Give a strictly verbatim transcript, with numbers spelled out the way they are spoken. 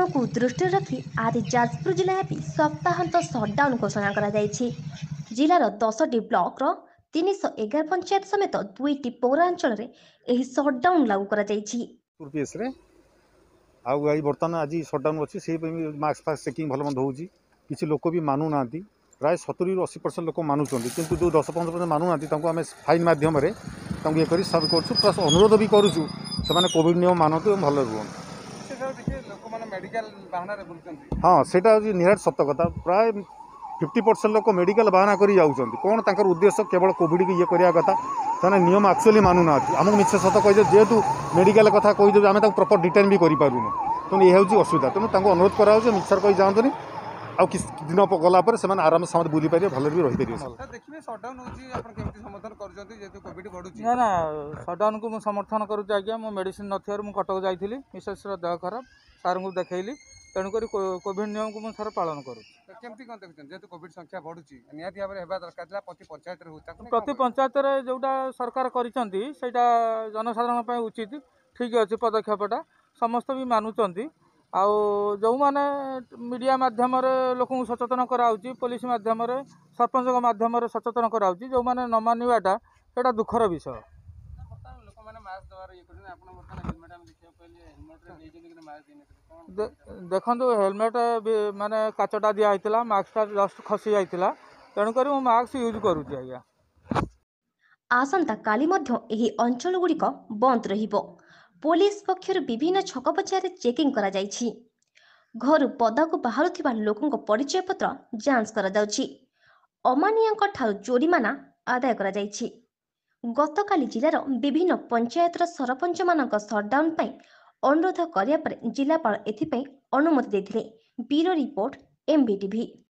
ସଟडाउन को दृष्टि रखी आज जाजपुर जिला सप्ताहांत सटडाउन घोषणा करा जायछि। जिलार दसटी ब्लॉक तीन सौ एगार पंचायत समेत दुईटी पौरांचल में सटडाउन लागू करा जायछि। बर्तमान आज सटडाउन अच्छी से मास्क फास्क चेकिंग भल मंद होगी। किसी लोक भी मानु ना प्राय सतुरी अशी परसेंट लोक मानुंट किंतु जो दस पंद्रह परसेंट मानु ना आम फाइन मध्यम ये कर सब कर प्लस अनुरोध भी करुँ से कोविड नियम मानतु भल रुहतु। हाँ सेटा निहार सत कथा प्राय फिफ्टी परसेंट लोक मेडिकल बाहाना कर कौन तर उद्देश्य केवल कोविड की ये करने कथा से नियम एक्चुअली मानुना आमको मिछ सत कही जेहेतु मेडिकल कथा कहीदे आम प्रॉपर डिटेन भी करूँ तेणु ये हूँ असुविधा तेणु अनुरोध कराऊँ मिछर कही जातुनि आउ किस दिन गलापर से आराम से बुली पारे भल भी रही ना ना सटडाउन को समर्थन करुँच आज्ञा मो मेडिसिन नथिबार मु कटक जाइली मिसेस देह खराब सार को देखली तेणुक कोविड नियम को सर पालन करूँ। कोविड संख्या बढ़ुची निहाती भाव में दरकार प्रति पंचायत प्रति पंचायत जोटा सरकार करिसेंती सेटा जनसाधारण उचित ठीक अच्छे पदक्षेपटा समस्त भी मानुंट आउ जो मैंने मीडिया माध्यम लोक सचेतन कराऊँगी पुलिस माध्यम सरपंच माध्यम सचेतन कराऊँगी जो मैंने न मानवाटा यहाँ दुखर विषय। देखो हेलमेट माने काचटा दिखाई मास्कटा जस्ट खसी जाता तेणुक मास्क यूज करुँच आज्ञा। आसंता काली मध्य एही अंचल गुड़िक बंद रहिबो। पुलिस पक्षर विभिन्न छक पछारे चेकिंग करा जायछि। घर पदाकू बाहरुथिबा लोकंक परिचय पत्र जांच करा जाउछि। अमानियाक ठारु जोरिमाना आदाय करा जायछि। गतकाली जिलार विभिन्न पंचायतर सरपंच मानक सटडाउन पई अनुरोध करिया पर जिलापाल एथिपई अनुमति देथिले। Bureau report एमबीटीवी।